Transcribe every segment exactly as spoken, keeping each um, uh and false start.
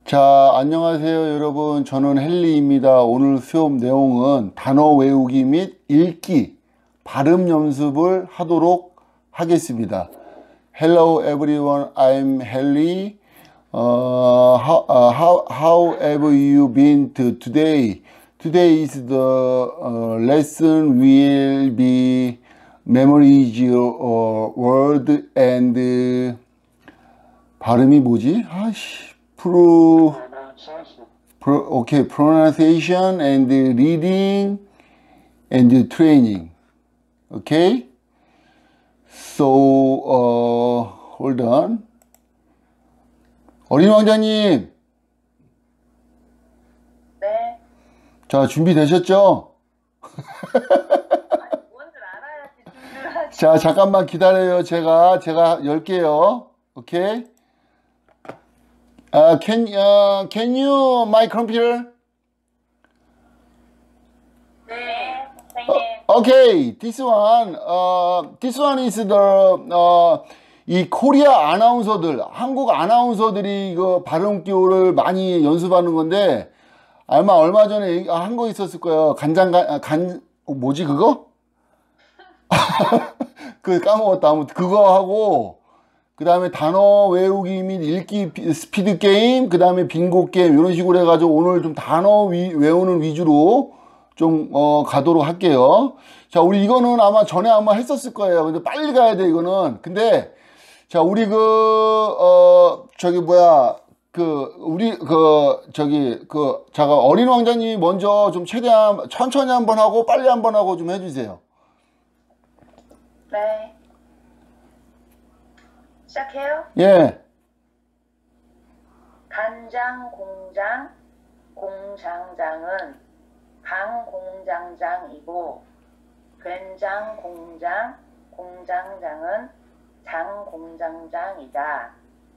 자, 안녕하세요, 여러분. 저는 헨리입니다. 오늘 수업 내용은 단어 외우기 및 읽기, 발음 연습을 하도록 하겠습니다. Hello, everyone. I'm Henry. Uh, how, uh, how, how have you been to today? Today is the uh, lesson will be memorize your word and uh, 발음이 뭐지? 아씨. Pro, pro, okay, pronunciation and reading and training. Okay? So, uh, hold on. 어린 왕자님. 네. 자, 준비되셨죠? 뭔줄 알아야지 준비를 하지. 자, 잠깐만 기다려요. 제가, 제가 열게요. 오케이? Uh, can, uh, can you, my computer? 네, 선생님. Okay, this one, uh, this one is the, uh, 이 코리아 아나운서들, 한국 아나운서들이 이거 발음 기호를 많이 연습하는 건데, 아마 얼마 전에 한 거 있었을 거예요. 간장, 간, 간, 뭐지, 그거? 그 까먹었다. 아무튼 그거 하고, 그 다음에 단어 외우기 및 읽기 스피드 게임, 그 다음에 빙고 게임, 이런 식으로 해가지고 오늘 좀 단어 위, 외우는 위주로 좀, 어, 가도록 할게요. 자, 우리 이거는 아마 전에 아마 했었을 거예요. 근데 빨리 가야 돼, 이거는. 근데, 자, 우리 그, 어, 저기 뭐야, 그, 우리, 그, 저기, 그, 잠깐, 어린 왕자님이 먼저 좀 최대한 천천히 한번 하고 빨리 한번 하고 좀 해주세요. 네. 시작해요? 예. 간장 공장, 공장장은 강 공장장이고, 된장 공장, 공장장은 장 공장장이다.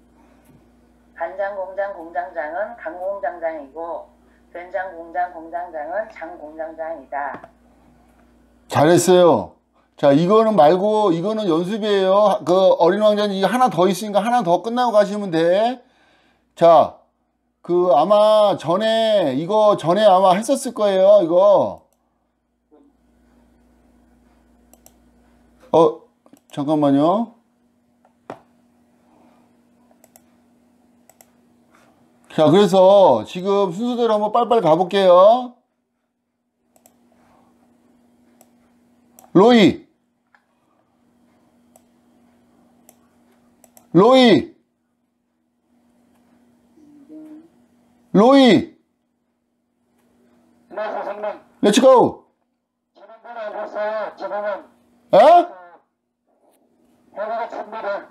간장 공장 공장장은 강 공장장이고, 된장 공장 공장장은 장 공장장이다. 잘했어요. 자, 이거는 말고, 이거는 연습이에요. 그, 어린 왕자님, 이거 하나 더 있으니까 하나 더 끝나고 가시면 돼. 자, 그, 아마 전에, 이거 전에 아마 했었을 거예요, 이거. 어, 잠깐만요. 자, 그래서 지금 순서대로 한번 빨리빨리 가볼게요. 로이. 로이. 로이. 네, 선생님. Let's go. 지난번에 안 했어요. 지금은 어? 해보고 준비를.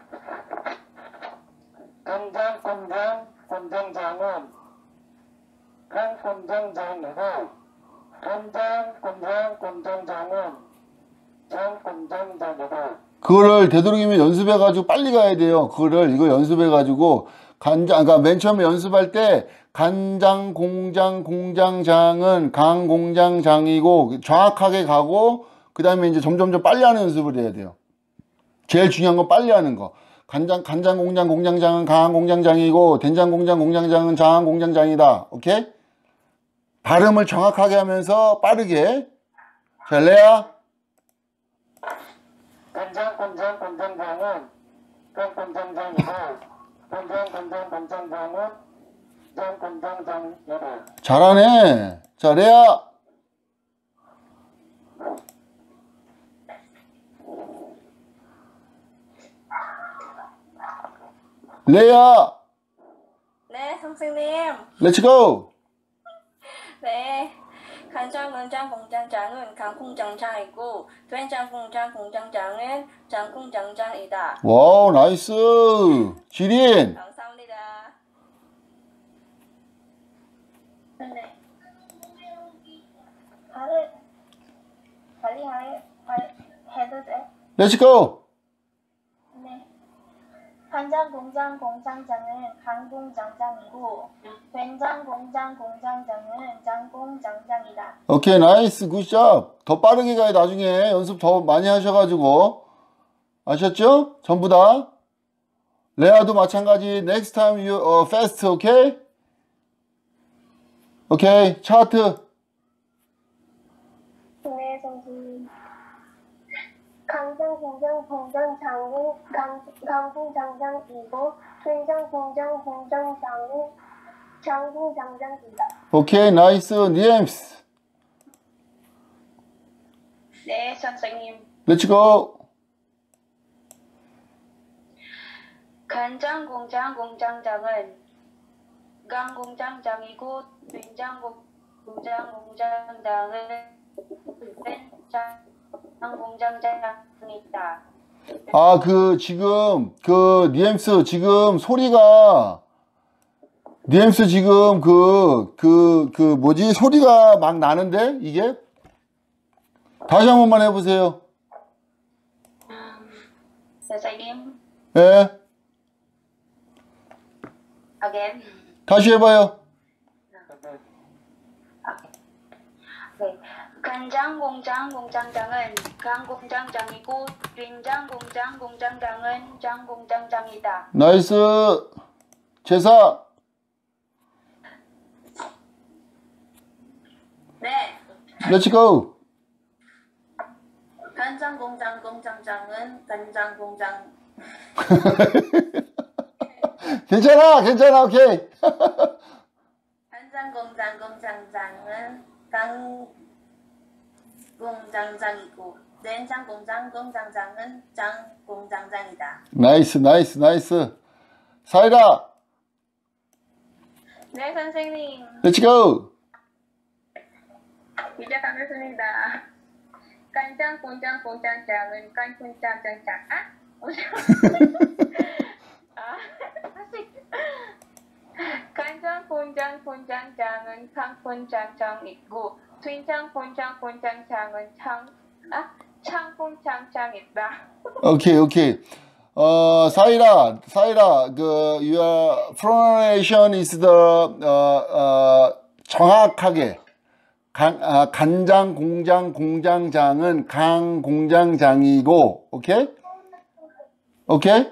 간장 공장 공장장은 간 공장장이고, 간장 공장 공장장은 장 공장장이고. 그거를 되도록이면 연습해가지고 빨리 가야 돼요. 그거를 이거 연습해가지고 간장, 그러니까 맨 처음에 연습할 때 간장 공장 공장장은 강 공장장이고 정확하게 가고 그 다음에 이제 점점점 빨리 하는 연습을 해야 돼요. 제일 중요한 건 빨리 하는 거. 간장 간장 공장 공장장은 강 공장장이고 된장 공장 공장장은 장 공장장이다. 오케이? 발음을 정확하게 하면서 빠르게. 자, 레아. 간장 공장 공장장은 간 공장장이고, 간장 공장 공장장은 장 공장장이다. 잘하네. 자, 레아. 레아. 네, 선생님. 렛츠 고. 네. 간장 공장 공장장은 강 공장장이고, 된장 공장 공장장은 장 공장장이다. 와우, 나이스. 지린. 감사합니다. 네. 발을 빨리 하- 하- 해도 돼? 렛츠 고. 네. 간장 공장 공장장은 강 공장장이고, 된장 공장 공장장은 장 공장장이다. 오케이, 나이스. 굿잡. 더 빠르게 가야 나중에 연습 더 많이 하셔가지고. 아셨죠? 전부 다. 레아도 마찬가지. Next time you uh, fast, okay? 오케이. 차트. 네, 선생님. 강장 공장 공장장은 강, 강공장장이고 된장 공장 공장장은 장공장장이다. 오케이. 나이스. 니엠스. 네, 선생님. 렛츠 고. 간장 공장 공장장은 강 공장장이고 된장 공- 공장 공장장은 된장 공장장이다. 아, 그, 지금, 그, 니엠스, 지금 소리가, 니엠스 지금 그, 그, 그, 뭐지? 소리가 막 나는데? 이게? 다시 한 번만 해보세요. 선생님, 예. again. 다시 해봐요. 네. 간장 공장 공장장은 강 공장장이고 된장 공장 공장장은 장 공장장이다. 나이스. 제사. 네, 렛츠 고. 간장 공장 공장장은 간장 공장 괜찮아, 괜찮아, 오케이. 간장 공장 공장장은 강 공장장이고 된장 공장 공장장은 장 공장장이다. 나이스, 나이스, 나이스. 사이다. 네, 선생님. 렛츠 고. 시작하겠습니다. 간장 공장 공장장은 간 공장장장 아? 아, 다시. 간장 공장 공장장은 강 공장장이고 된장 공장 공장장은 창 아? 창 공장장이다. 오케이, 오케이. 어, 사이라, 사이라, 그, your pronunciation is the, 어, 어, 정확하게. 간, 아, 간장 공장 공장장은 강 공장장이고, 오케이? 오케이?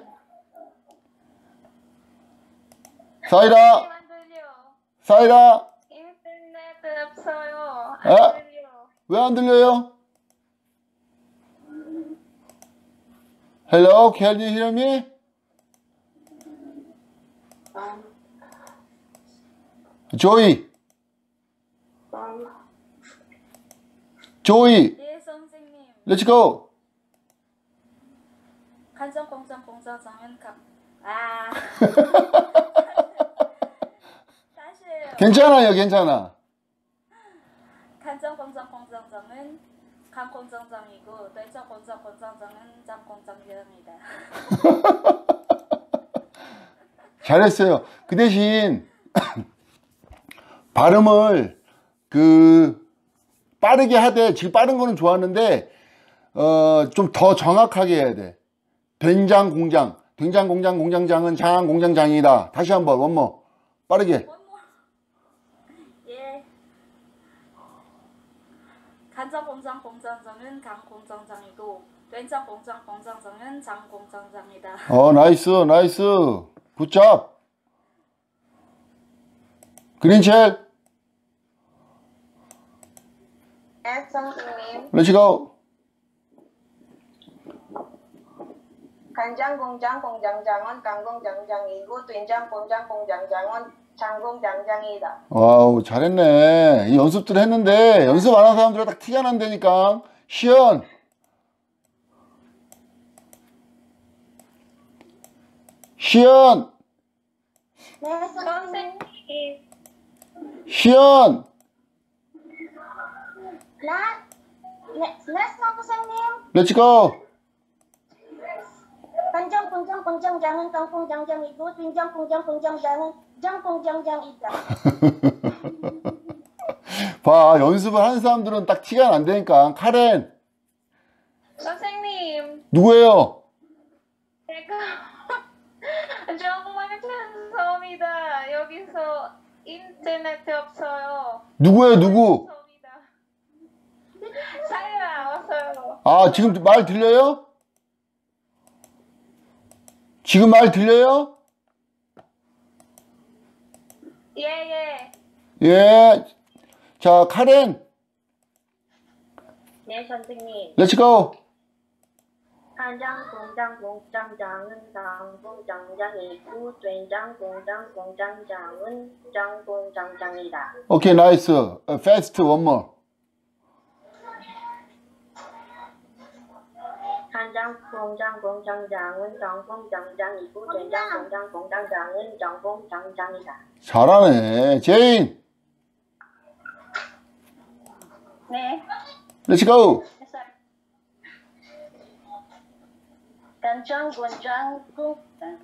사이라, 안 들려. 사이라, 인터넷 없어요. 어? 안 들려. 왜 안 들려요? Hello, can you hear me? 조이, 조이, 네, 선생님. let's go. 간장 공장 공장장은 강 아. 다시요. 괜찮아요, 괜찮아. 간장 공장 공장장은 강 공장장이고 된장 공장 공장장은 장 공장장이다. 잘했어요. 그 대신 발음을 그 빠르게 하되 지금 빠른 거는 좋았는데 어, 좀 더 정확하게 해야 돼. 된장 공장, 된장 공장 공장장은 장 공장장이다. 다시 한번 원모 빠르게. 예. 간장 공장 공장장은 강 공장장이고 된장 공장 공장장은 장 공장장이다. 어, 나이스, 나이스. 굿잡. 그린첼, 네, 선생님. 렛츠고. 간장 공장 공장장은 강 공장장이고 된장 공장 공장장은 장 공장장이다. 와우, 잘했네. 이 연습들 했는데 연습 안 한 사람들은 딱 티가 난다니까. 시연, 시연, 네, 선생님. 선생님. 시연. 나, 네, 네, 선생님. 렛츠고. 간장 공장 공장장은 강 공장장이고 된장 공장 공장장은 장 공장장이다. 봐, 연습을 하는 사람들은 딱 티가 난다니까. 카렌, 선생님. 누구예요? 제가 정말 죄송합니다. 여기서 인터넷 없어요. 누구예요, 누구? 죄송합니다. 사이라 왔어요. 아, 지금 말 들려요? 지금 말 들려요? 예예. 예. 자, 카렌. 네, 선생님. Let's go. 간장 공장 공장장은 장 공장장이고 된장 공장 공장장은 장 공장장이다. Okay, nice. Uh, fast, one more. 간장 공장 공장장은 장 공장장이고 된장 공장 공장장은 장 공장장이다. 잘하네. 제인. 네. Let's go. 간장 공장 국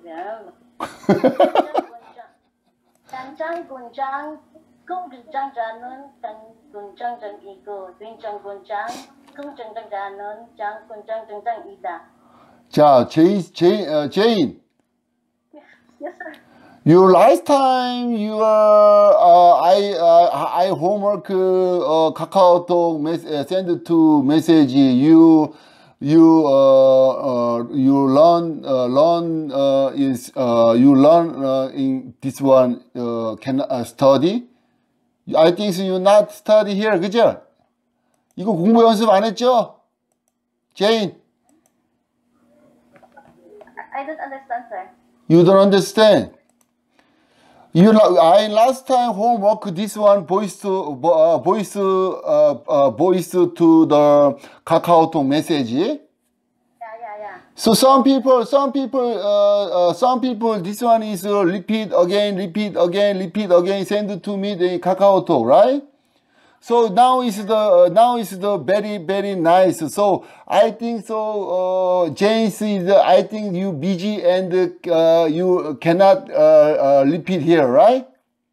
간장 공장 공장장은 간 공장장이고 된장 공장 공장장자는 장 공장장이다. 자, 제이, 제이, uh, 제인. Yes, sir. You last time you are uh, I uh, I homework uh, 카카오톡 mes- uh, send to message you you uh, uh, you learn uh, learn uh, is uh, you learn uh, in this one uh, can uh, study. I think you not study here, 그죠? 이거 공부 연습 안 했죠? 제인, I don't understand, sir. you don't understand. You know, I last time homework this one voice to uh, voice uh, uh, voice to the KakaoTalk message. Yeah, yeah, yeah. So some people, some people, uh, uh, some people, this one is uh, repeat again, repeat again, repeat again, send to me the KakaoTalk, right? So now is the uh, now is the very very nice. So I think so. Uh, James is uh, I think you busy and uh, you cannot uh, uh, repeat here, right?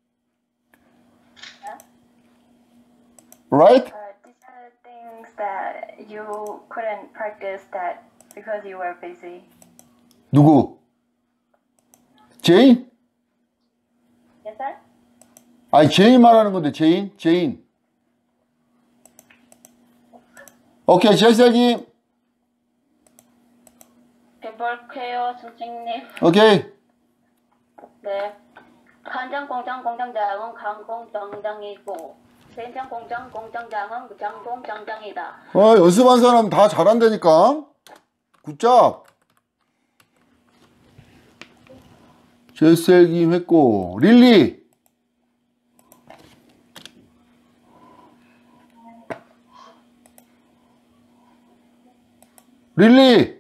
Right? Uh, these are things that you couldn't practice that because you were busy. 누구? 제인? Yes, sir. 아니 제인 말하는 건데 제인, 제인. 오케이, 제사님. 해볼게요, 선생님. 오케이. 네. 간장 공장 공장장은 간 공장장이고 된장 공장 공장장은 장 공장장이다. 어, 연습한 사람 다 잘한다니까. 굿잡. 제셀김 했고, 릴리. 릴리.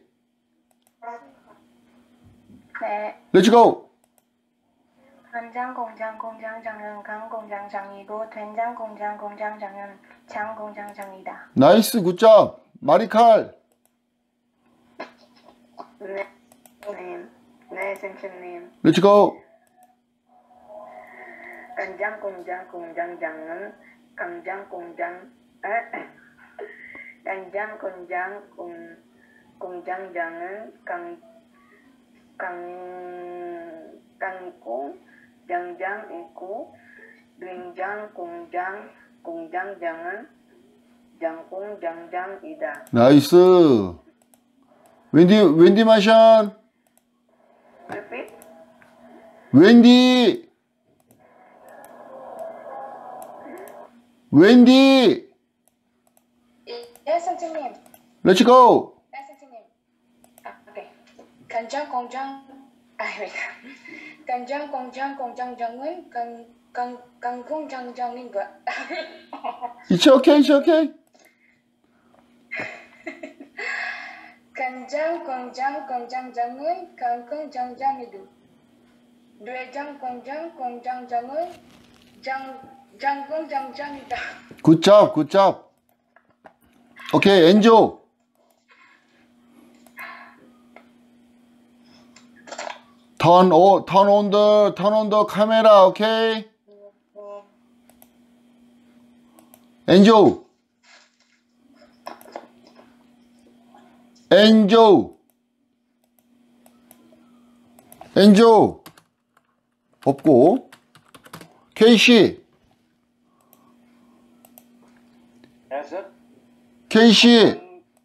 네. 렛츠고. 간장 공장 공장장은 간 공장장이고 된장 공장 공장장은 장 공장장이다. 나이스, 굿잡. 마리칼. 네, 네, 네, 선생님. 렛츠고. 간장 공장 공장장은 간장 공장 간장 공장 공 공장장은 강 강 강공 장장이고 된장 공장 공장장은 장공장장이다. 나이스. 웬디, 웬디 마션. Repeat. 웬디. 웬디. Yes, 선생님. 렛츠고. Yes, 선생님. 아, 오케이. 간장 공장, 아, wait. 간장 공장 공장장은 강, 강, 강공장장인 것. It's okay, it's okay. 간장 공장 공장장은 강공장장이고 된장 공장 공장장은 장, 장공장장이다. 굿잡, 굿잡. 오케이, 엔조. Turn on, turn on the, turn on the camera, okay? 엔조. 엔조. 엔조. 없고. 케이씨. Yes, sir. 케이씨.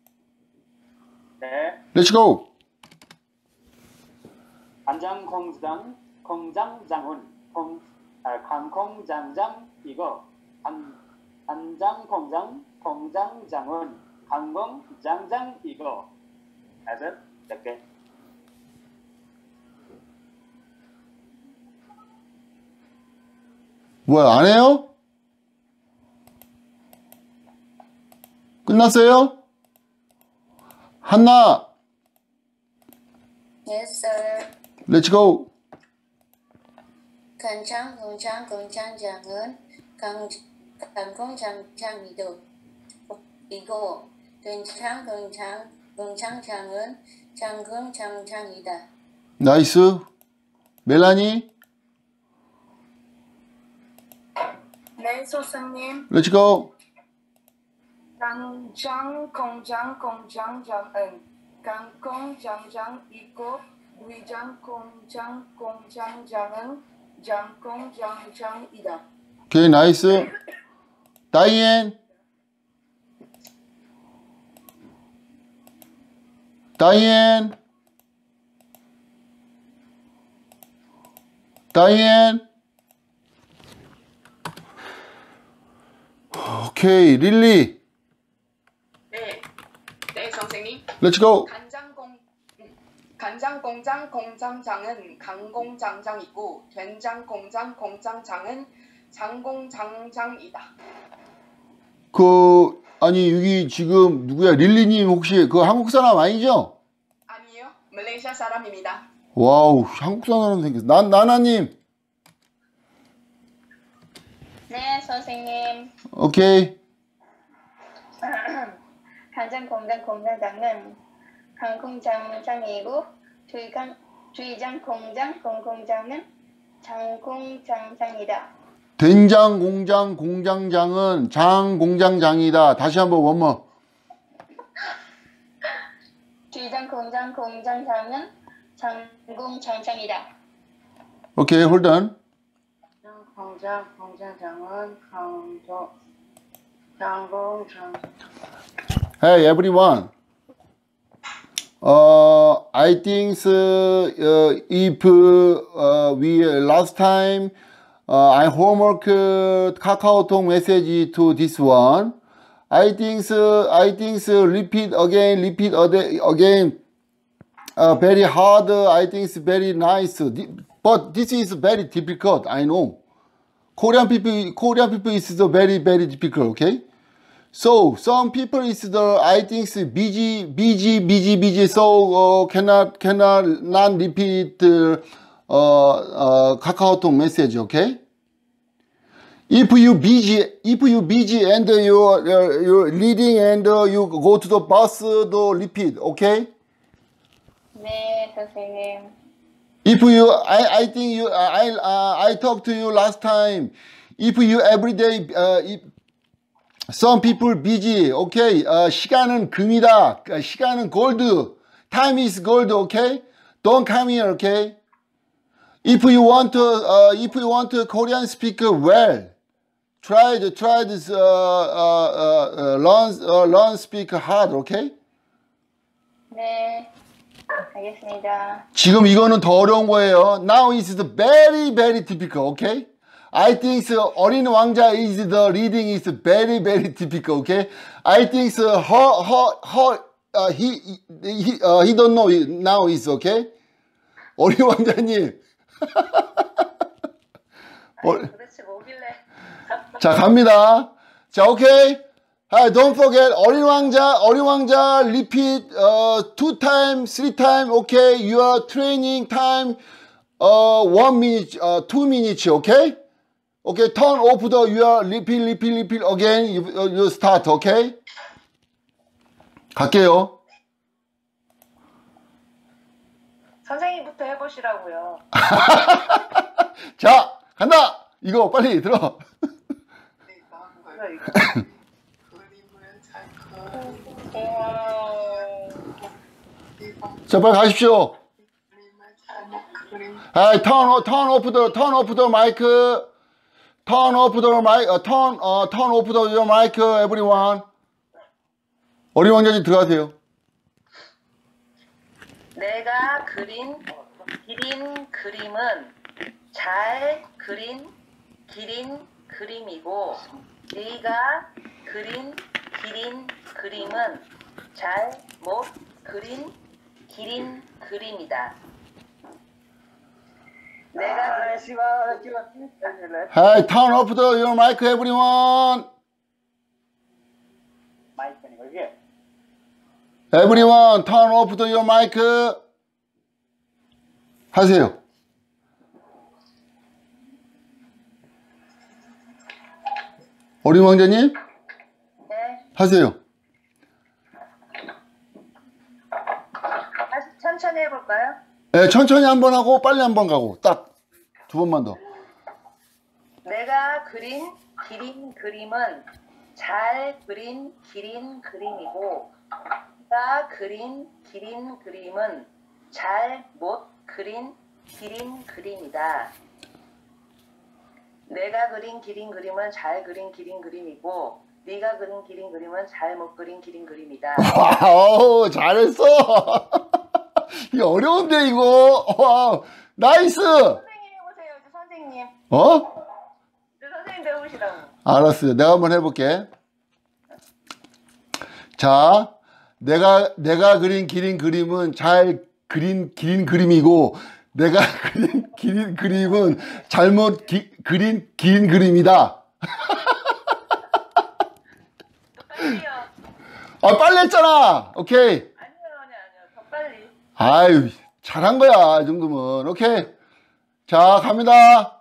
네. Let's go. 간장 공장 공장장은 공 아, 강공장장이고 단, 단장 공장 공장장은 강공장장이고. That's it. Okay. 뭐야, 안 해요? 끝났어요? 한나, Yes, sir. let's go. 간장 공장 공장장은 강 강공장장이도 이고 된장 공장 공장장은 장공장장이다. 나이스. 멜라니, 네, 선생님. let's go. 간장 공장 공장장은 강공장장이고 위장 공장 공장장은 장공장장이다. 오케이, 나이스. 다이앤, 다이앤, 다이앤. 오케이, 릴리, 네, 네, 선생님. let's go. 간장공 간장공장 공장장은 강공장장이고 된장공장 공장장은 장공장장이다. 그, 아니, 여기 지금 누구야? 릴리님 혹시 그 한국 사람 아니죠? 아니요, 말레이시아 사람입니다. 와우, 한국 사람 생겼어. 난, 나나님, 네, 선생님. 오케이. 간장 공장 공장장은 강공장장이고 주의장 주의장 공장 공공장은 장공장장이다. 된장 공장 공장장은 장 공장장이다. 다시 한번 원머. 주의장 공장 공장장은 장공장장이다. 오케이, hold on. 공장 공장장은 강도 장공장. Hey everyone. Uh, I think uh, if uh, we last time uh, I homework uh, KakaoTalk message to this one. I think uh, I think uh, repeat again, repeat ade- again. Uh, very hard. I think it's very nice. But this is very difficult. I know. Korean people, Korean people is the very very difficult. Okay. So some people is the I think busy busy busy busy so uh, cannot cannot not repeat uh, uh, KakaoTalk message. Okay. If you busy if you busy and you uh, you reading and uh, you go to the bus, the repeat. Okay. 네, 선생님. If you I I think you I uh, I talked to you last time. If you every day uh, if some people busy, okay? 어, 시간은 금이다. 시간은 gold. Time is gold, okay? Don't come here, okay? If you want to, uh, if you want to Korean speaker well, try to try this, uh, uh, uh, learn, uh, learn speak hard, okay? 네, 알겠습니다. 지금 이거는 더 어려운 거예요. Now is the very very difficult, okay? I think so, 어린 왕자 is the reading is very very difficult. Okay, I think so, her her her uh, he he uh, he don't know it now is okay. 어린 왕자님. 어, 도대체 뭐길래? 자 갑니다. 자 오케이. Hey, don't forget 어린 왕자 어린 왕자 repeat uh, two time three time. Okay, your training time uh, one minute uh, two minutes. Okay. Okay, turn off the your repeat, repeat, repeat again. You, you start, okay? 갈게요. 선생님부터 해보시라고요. 자, 간다. 이거 빨리 들어. 자, 빨리 가십시오. Hey, turn, turn off the, turn off the mic. Turn off the mic, uh, turn, uh, turn off the your mic, everyone. 어린 왕자님 들어가세요. 내가 그린 그린 그림은 잘 그린 기린 그림이고 네가 그린 기린 그림은 잘 못 그린 기린 그림이다. 내가 Hey, turn off the, your mic, everyone. 마이크는 거기에 Everyone, turn off the, your mic. 하세요. 어린 왕자님? 네, 하세요. 다시 천천히 해볼까요? 네, 천천히 한번 하고 빨리 한번 가고 딱 두 번만 더. 내가 그린 기린 그림은 잘 그린 기린 그림이고 내가 그린 기린 그림은 잘 못 그린 기린 그림이다. 내가 그린 기린 그림은 잘 그린 기린 그림이고 네가 그린 기린 그림은 잘 못 그린 기린 그림이다. 와우, 잘했어. 이게 어려운데 이거. 와우, 나이스. 선생님 해보세요. 저 선생님. 어? 저 선생님 배우시라고. 알았어요. 내가 한번 해볼게. 자, 내가 내가 그린 기린 그림은 잘 그린 기린 그림이고 내가 그린 기린 그림은 잘못 기, 그린 긴 그림이다. 빨리요. 아, 빨리 했잖아. 오케이. 아니요, 아니요, 아니요. 더 빨리. 아유, 잘한 거야. 이 정도면. 오케이. 자, 갑니다.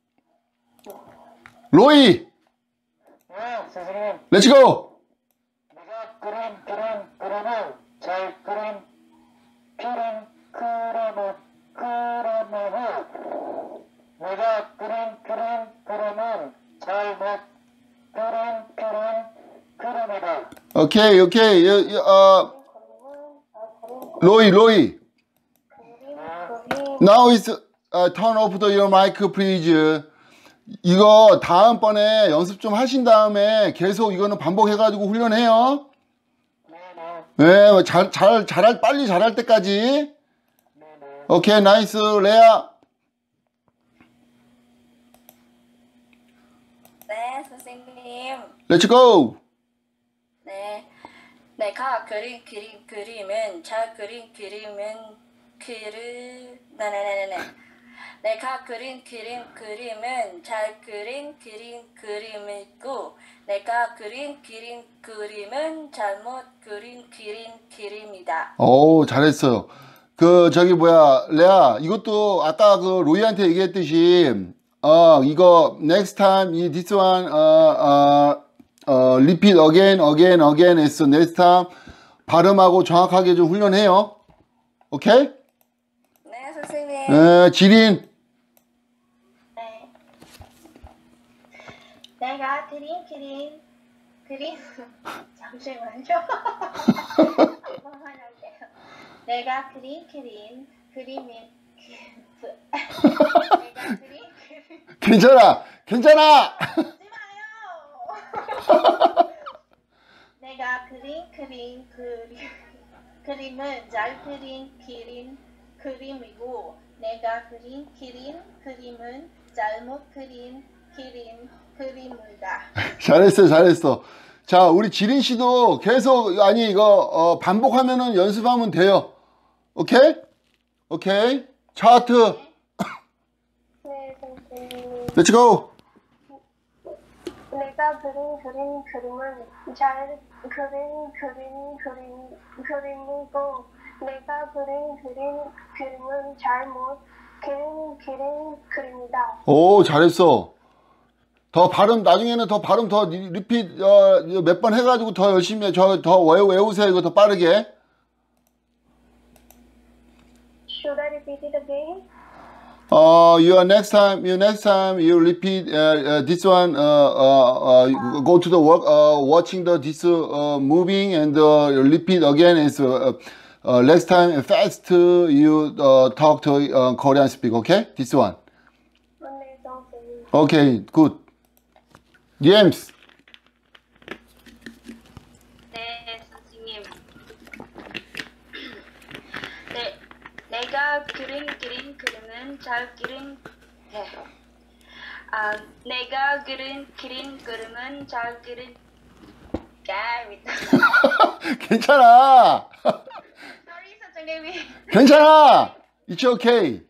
로이. 네, 선생님. 렛츠고. 내가 그린 그린 그림을 잘 그린 기린 그림을 그림을 내가 그린 그린 그림은 잘 못 그린 그린 그림이다. 오케이, 오케이. 여, 여, 어, 로이, 로이. Now is uh, turn off the your mic, please. 이거 다음번에 연습 좀 하신 다음에 계속 이거는 반복해가지고 훈련해요. 네, 잘, 잘, 잘할, 빨리 잘할 때까지. 오케이, 나이스, 레아. 네, 선생님. Let's go. 네. 내가 그린 그림 그림은 잘 그린 그림은 그르 네네네네. 내가 그린 그림 그림은 잘 그린 그림 그림이고 내가 그린 그림 그림은 잘못 그린 그림 그림이다. 오, 잘했어요. 그, 저기, 뭐야, 레아, 이것도 아까 그 로이한테 얘기했듯이, 어, 이거, next time, 이, this one, 어, 어, 어, repeat again, again, again 했어. next time, 발음하고 정확하게 좀 훈련해요. 오케이? 네, 선생님. 에, 지린. 네. 내가 그린 그림 그림 잠시만요. 한번 할게요. 내가 그린 그림 그림이 내가 그린 그림 괜찮아, 괜찮아. 하지 마요. 내가 그린 그림 그림 그림은 잘 그린 기린 그림이고 내가 그린 기린 그림은 잘못 그린 기린 그림이다. 잘했어, 잘했어. 자, 우리 지린 씨도 계속, 아니, 이거, 어, 반복하면은 연습하면 돼요. 오케이? 오케이. 차트. 네, 선생님. Let's go. 내가 그린 그림 그림은 잘 그린 그림 그림 그림이고 내가 그린 그림 그림은 잘못 그린 그림 그림이다. 오, 잘했어. 더 발음, 나중에는 더 발음 더 리- 리핏, 어, 몇 번 해가지고 더 열심히, 해. 저, 더 외우, 외우세요. 이거 더 빠르게. Should I repeat it again? 어, you are next time, you next time, you repeat, uh, uh, this one, uh, uh, uh, go to the work, uh, watching the, this, uh, moving and, uh, repeat again is, uh, uh, next time, fast, you, uh, talk to, uh, Korean speak, okay? This one. 네, 선생님. Okay, good. James. 네, 선생님. 네, 내가 그린 그림 그림은 잘 그린 네. 아, 내가 그린 그린 그림은 잘 그린 야, 괜찮아. sorry 선생님이. 괜찮아. It's okay.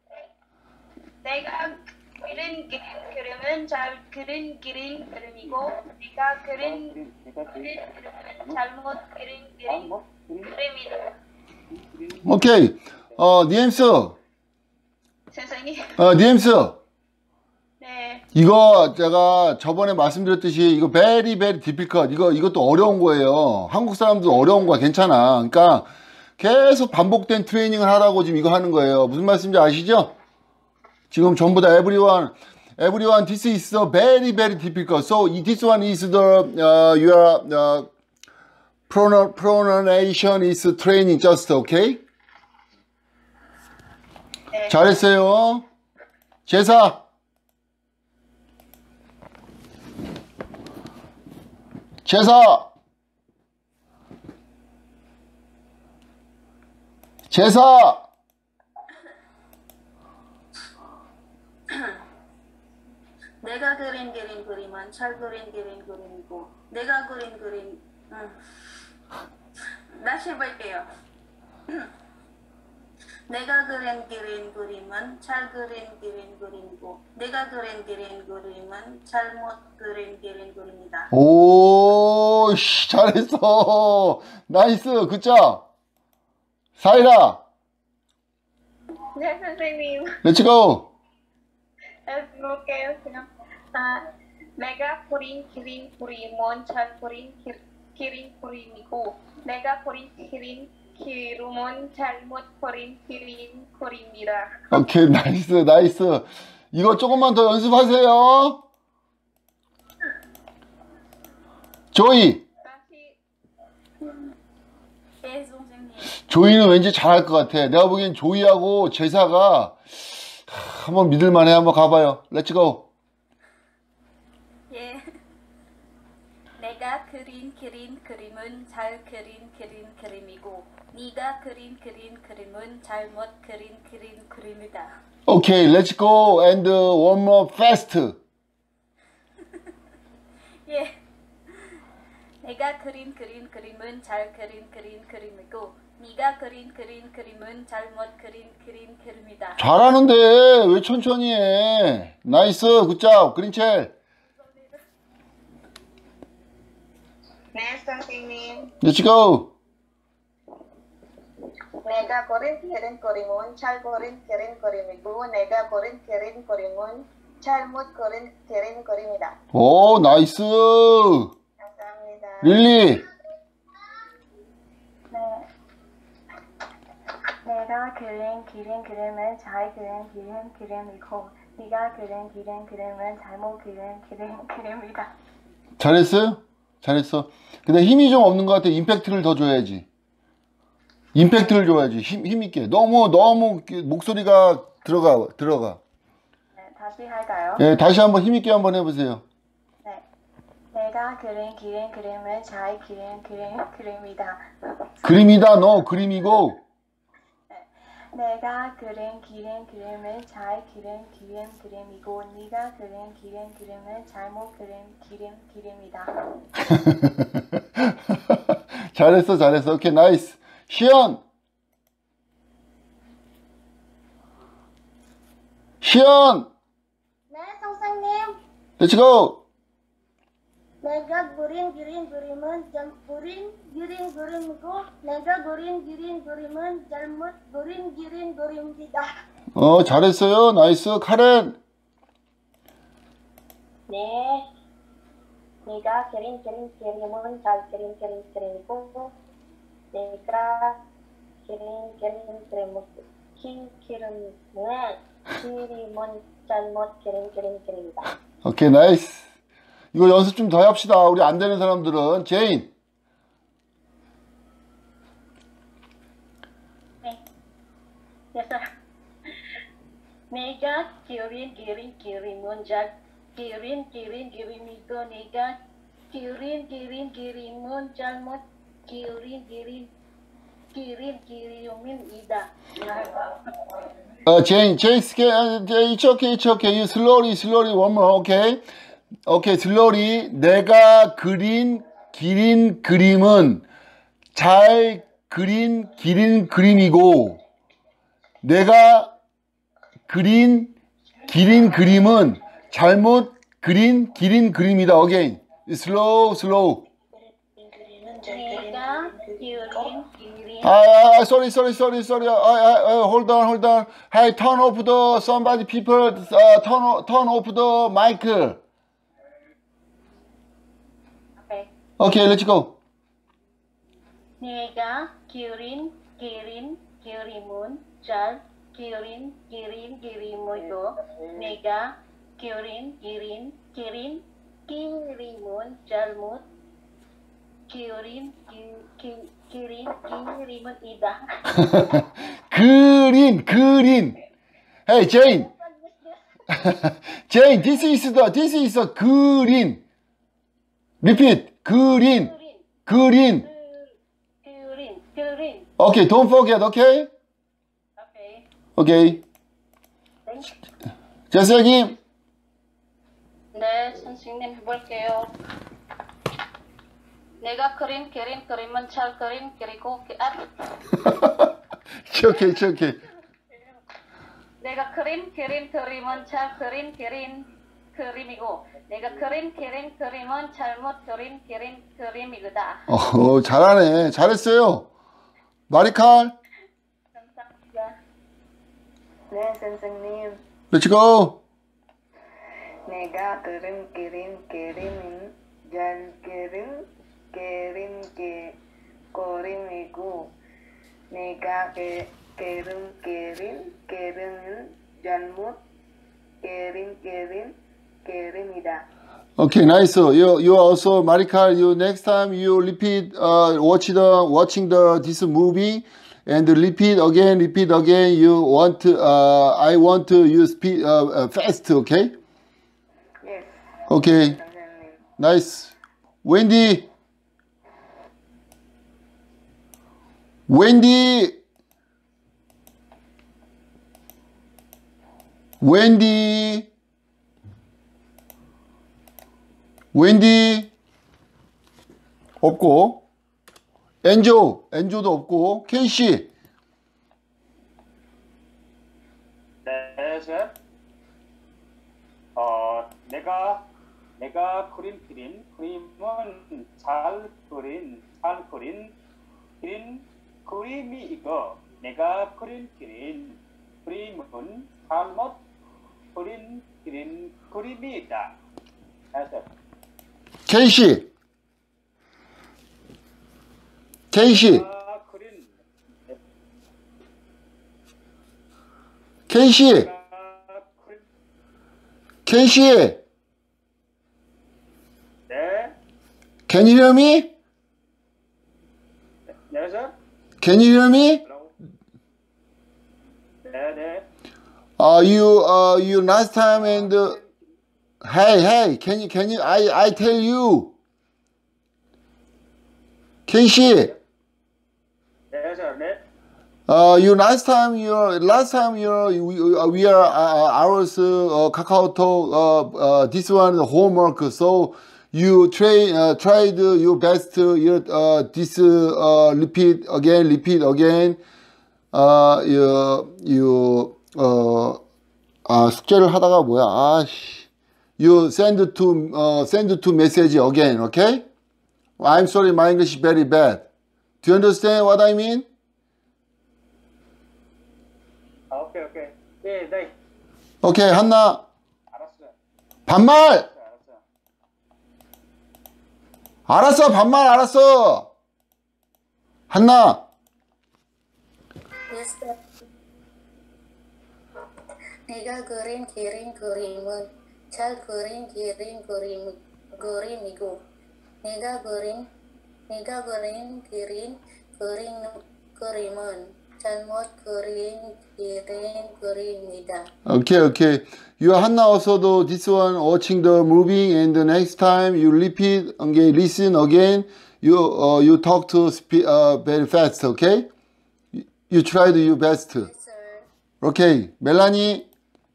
내가 그린 그린 그림은 잘 그린 그린 그림이고 내가 그린 그린 그림은 잘못 그린 그림 그림이다. 오케이. 어, 니엠스. 선생님. 어, 니엠스. 네. 이거 제가 저번에 말씀드렸듯이 이거 very very difficult. 이거 이것도 어려운 거예요. 한국 사람도 어려운 거야. 괜찮아. 그러니까 계속 반복된 트레이닝을 하라고 지금 이거 하는 거예요. 무슨 말씀인지 아시죠? 지금 전부 다 everyone everyone this is a very very difficult. So this one is the uh, your uh, pronou- pronunciation is training just okay? 네. 잘했어요. 제사. 제사. 제사. 내가 그린 그린 그림은 잘 그린 그린 그림이고 내가 그린 그림 음. 다시 해볼게요. 내가 그린 그린 그림은 잘 그린 그린 그림이고 내가 그린 그린 그림은 잘못 그린 그린 그림이다. 오, 씨, 잘했어. 나이스, 굿잡. 사이라, 네, 선생님. 렛츠고. 해볼게요. 그냥 아, 내가 그린 그린 그림은 잘 그린 그, 그린 그림이고 내가 그린 그린 그림은 잘못 그린 그린 그림이다. 오케이, 나이스, 나이스. 이거 조금만 더 연습하세요. 조이. 다시 네, 선생님. 조이는 왠지 잘할 것 같아. 내가 보기엔 조이하고 제사가 하, 한번 믿을만해. 한번 가봐요. 렛츠고. 예. 내가 그린 그린 그림은 잘 그린 그린 그림이고 네가 그린 그린 그림은 잘못 그린 그린 그림이다. 오케이, 렛츠고. And one more fast. 예. 내가 그린 그린 그림은 잘 그린 그린 그림이고 네가 그린 그린 그림은 잘못 그린 그린 그림이다. 잘하는데 왜 천천히 해. 나이스, 굿잡. 그린첼. 네, 선생님. 렛츠고. 내가 그린 그린 그림은 잘 그린 그린 그림이고 내가 그린 그린 그림은 잘못 그린 그린 그림이다. 오, 나이스. 감사합니다. 릴리. 네. 내가 그린 그린 그림은 잘 그린 그린 그림이고 네가 그린 그린 그림은 잘못 그린 그린 그림이다. 잘했어요? 잘했어. 근데 힘이 좀 없는 것 같아. 임팩트를 더 줘야지. 임팩트를 줘야지. 힘, 힘있게. 너무, 너무 목소리가 들어가, 들어가. 네, 다시 할까요? 예, 다시 한번 힘있게 한번 해보세요. 네. 내가 그린 그린 그림은 잘 그린 그린 그림이다. 그림이다, 너 그림이고. 내가 그린 그린 그림은 잘 그린 그림 그림이고 네가 그린 그린 그림은 잘못 그린 그림 그림이다. 잘했어, 잘했어. 오케이, 나이스. 시연. 시연. 네, 선생님. 렛츠고. 내가 그린 그린 그림은 잘 그린 그린 그림이고 내가 그린 그린 그림은 잘못 그린 그린 그림이다. 어, 잘했어요. 나이스. 카렌. 네. 내가 그린 그린 그림은 잘 그린 그린 그림이고 내가 그린 그린 그림은 긴 그림은 그림은 잘못 그린 그린 그림이다. 오케이, 나이스. 이거 연습 좀 더 합시다. 우리 안 되는 사람들은. 제인. 네. 됐어. 내가 그린 그린 그림은 잘 그린 그린 그림이고 내가 그린 그린 그림은 잘못 그린 그린 그린 그림이다. Uh, Jane, Jane, uh, it's okay, it's okay. You slowly, slowly, one more, okay? Okay, slowly. 내가 그린, 기린 그림은 잘 그린, 기린 그림이고, 내가 그린, 기린 그림은 잘못 그린, 기린 그림이다. Again. Slow, slow. 내가 기린 기린 Ah, ah, sorry, sorry, sorry, sorry. Uh, uh, uh, hold on, hold on. Hey, turn off the somebody people. Uh, turn o- turn off the mic. Okay. Okay, let's go. 내가 기린 기린 그림은 잘 기린 기린 그림이고 내가 기린 기린 기린 그림은 잘못 기린 기- 기- 기린 그림이다. 그린, 그린. Hey, Jane. Jane, this is the this is the 그린. Repeat. 그린, 그린. 기린 기린. Okay, don't forget. Okay. Okay. Okay. 제스님. 네, 선생님 해볼게요. 내가 그린 그림 그림은 잘 그림 그리고 그- 아, It's okay, it's okay. 내가 그린 그림 그림은 잘 그린 그림 그림이고 내가 그린 그림 그림은 잘못 그린 그림 그림이다. 어, 잘하네. 잘했어요. 마리칼. 감사합니다. 네, 선생님. Let's go. 내가 그린 그림 그림은 잘 그린 그림 그 그림이고 내가 그 그림 그림 그림은 잘못 그린 그림 그림이다. Okay, nice. You you also Marika. You next time you repeat uh watch the watching the this movie and repeat again, repeat again. You want to, uh I want to use speed uh, uh fast. Okay. Yes, Okay. 선생님. Nice. Wendy. Wendy. Wendy. 웬디 없고 엔조 엔조도 없고 케이씨 네, 쌤. 어, 내가 내가 그린 그림 그림은 잘 그린 잘 그린 그린 그림이 이거 내가 그린 그림 그림은 잘못 그린 그린 그림이다. 네, 쌤. 케이씨 케이씨 내가 그린 케이씨 내가 그린 케이씨 네, Can you hear me? 네, 쌤. Can you hear me? 뭐라고? 네, 네. Uh, you uh you last time and uh, hey hey can you can you I I tell you 케이씨 네, 쌤. 네. Uh, you last time your last time your we, we are uh, ours uh, KakaoTalk uh, uh, this one the homework so you try uh, tried your best your uh, this uh, repeat again repeat again uh, you you uh, 아 숙제를 하다가 뭐야 아씨 you send to uh, send to message again okay I'm sorry my English is very bad do you understand what I mean? 아, 오케이, 오케이. 네, 네. 오케이 한나 알았어. 반말 알았어, 알았어. 알았어 반말 알았어 한나 Yes, sir. 내가 그린 그림 그림은 잘 그린 그림 그림 그림이고 내가 그린 내가 그린 그림 그림 그림은 잘못 그린 그림 그림이다. okay okay you 한나 also this one watching the movie and the next time you repeat okay listen again you uh, you talk to speak uh, very fast okay you, you try to your best Yes, sir. 오케이. 멜라니.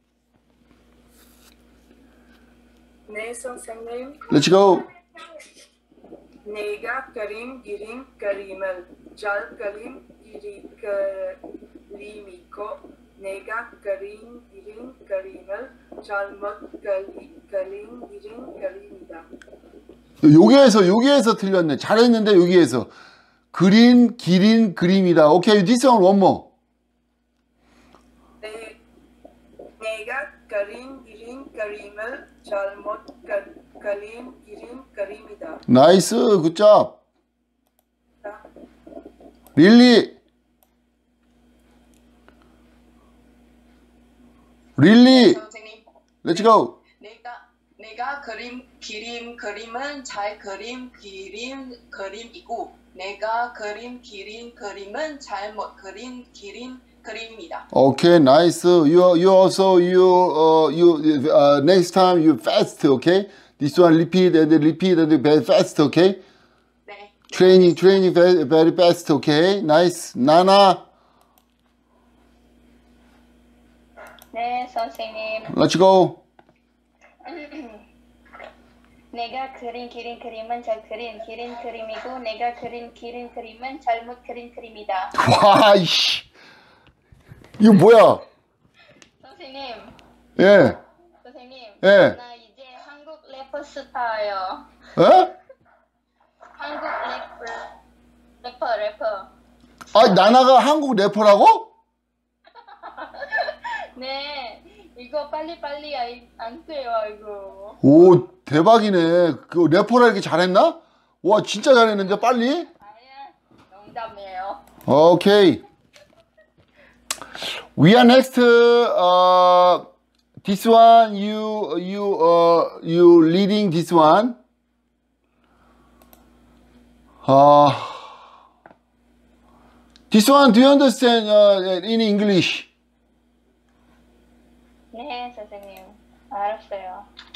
네, 선생님. Let's go. 내가 그린 그림 그림을 잘 그린 그리, 그림이고 내가 그린 그림 그림을 잘못 그리, 그린 그림 그림이다. 여기에서 여기에서 틀렸네. 잘했는데 여기에서 그린 기린 그림이다. 오케이. This one one more. 내, 내가 그린 그림 그림을 잘못 그, 그린 그림 그림이다. 나이스. 굿잡. 릴리. 릴리. 선생님, Let's go. 내가 내가 그림 그림 그림은 잘 그림 그림 그림이고 내가 그림 그림 그림은 잘못 그린 그림 그림이다. Okay, nice. You you also you uh you uh next time you fast, okay? This one repeat and repeat and very fast, okay? 네. Training training very very fast, okay? Nice. 나나. 네, 선생님. Let's go. 내가 그린 그린 그림은 잘 그린 그린 그림이고 내가 그린 그린 그림은 잘못 그린 그림이다. 와, 이씨. 이거 뭐야? 선생님. 예. 선생님. 예. 나 이제 한국 래퍼 스타예요. 에? 한국 래퍼 래퍼 래퍼. 아, 나나가 한국 래퍼라고? 네. 이거 빨리 빨리 안 돼요 이거. 오, 대박이네. 그 래퍼라 이렇게 잘했나? 와, 진짜 잘했는데 빨리? 아니야. 농담이에요. Okay. We are next. Uh, this one you you uh you leading this one. Uh, this one do you understand uh, in English? 네, 선생님. 알았어요.